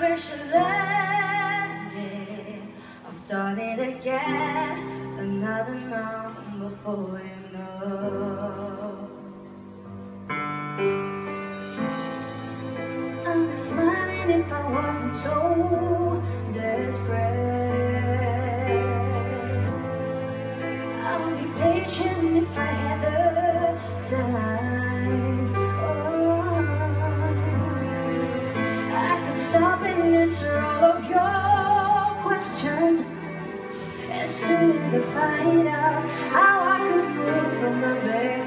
crash landed, I've done it again. Another number for you know. I'd be smiling if I wasn't so desperate. I'll be patient if I had the time. Oh, I could stop and answer all of your questions as soon as I find out how I could move from the bed.